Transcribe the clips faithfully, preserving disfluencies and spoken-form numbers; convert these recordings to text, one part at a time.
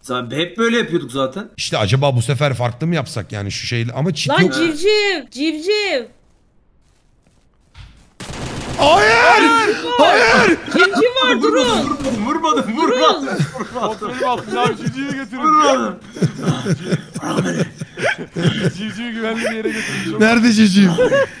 Zaten hep böyle yapıyorduk zaten. İşte acaba bu sefer farklı mı yapsak yani şu şeyle ama çit Lan yok. civciv, civciv. Hayır! Hayır! Civciv var durun. Vurmadım, vurmadım, vurmadım. Kontrolüm altında abi civcivi götürün. Vurmadım. Civcivi güvenli bir yere götürün. Nerede civciv?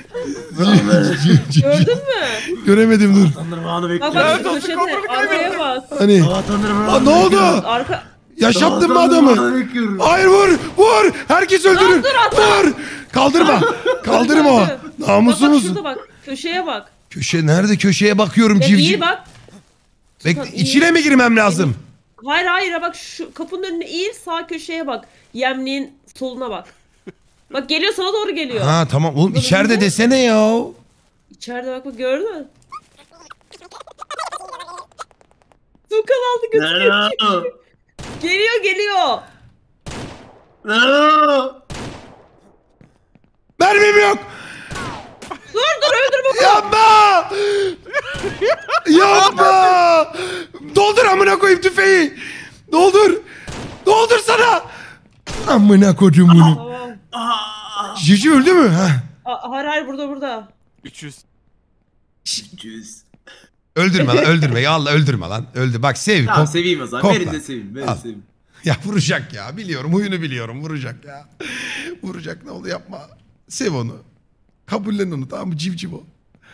Gördün mü? Göremedim dur. Tanrım anı Bak bekliyorum. bak Evet, şu olsun, köşede kontrolü arkaya bak. Hani? Aa Tanrım Aa, ne oldu? Arka... Yaşattın mı adamı? Hayır vur! Vur! Herkes öldürün! Vur! Kaldırma! Kaldırma! Bak Namusu bak musun? şurada bak. Köşeye bak. Köşe nerede? Köşeye bakıyorum Ya civciv. iyi bak. Bekle, iyi. içine mi girmem lazım? Hayır hayır ha bak şu kapının önüne eğil sağ köşeye bak. Yemliğin soluna bak. Bak geliyor sana doğru geliyor. Ha tamam oğlum Bunun içeride önünde. desene ya. İçeride bak bak gördün mü? Tukan aldı götürüyor. No. Geliyor geliyor. No. Mermim yok. Dur dur öldür bakalım. Yapma! Yapma! Doldur amına koyayım tüfeği. Doldur. Doldur sana. Amına koyayım bunu. Tamam. Cici öldü mü? Ha. Aa, hayır hayır burada burada. üç yüz. Cüz. Öldürme lan öldürme. Ya Allah öldürme lan. Öldü. Bak sev. Tamam kop- seveyim o zaman. kokla. Verin de seveyim. Verin Al. de seveyim. Ya vuracak ya. Biliyorum. Huyunu biliyorum. Vuracak ya. Vuracak ne oldu yapma. Sev onu. Kabullen onu tamam mı? Civciv o.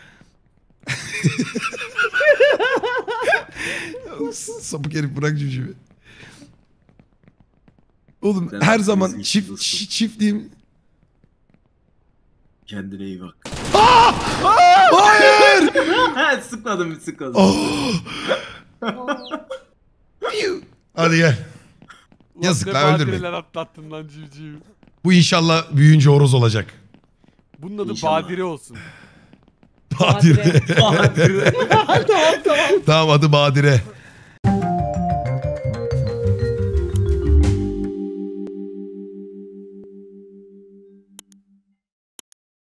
Sapık herif bırak civcivi. Oğlum Sen her zaman haklısın, çift dostum. çift çiftliğim. Kendine iyi bak. Hayır! Ha sıkmadım sıkmadım. Oh! Hadi gel. Yazık Ne lan, öldürmeyin. badireler atlattın lan civcivi. Bu inşallah büyüyünce horoz olacak. Bunun adı İnşallah. Badire olsun. Badire. tamam tamam. Tamam adı Badire.